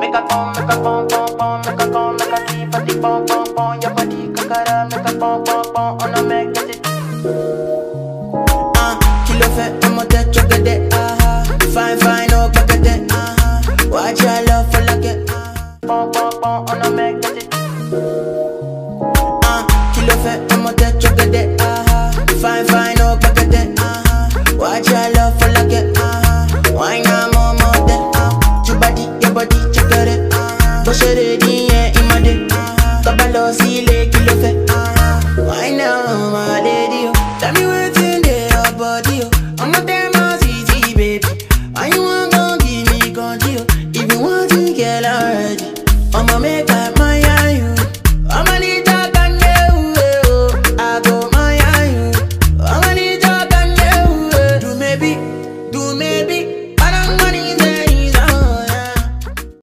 Make a come, make a pom pom pom, make a come, make a keep at the pom pom pom. Your body kakara, make a pom pom pom, on a make it. Kilo fait, I'm a touch of the fine, fine, oh, kakate. Watch your love for like it. Pom pom pom, on a make it. Kilo fait, I'm a touch of the fine, fine, oh, kakate. Watch your love for like it. Why not more, more than your body, check it. Push it in my day. Kabalo, see, kilo fait. Why now, my lady? Tell me what's in there, your body. I'm a damn easy, baby. Why you want to give me control? If you want to get already, I'ma make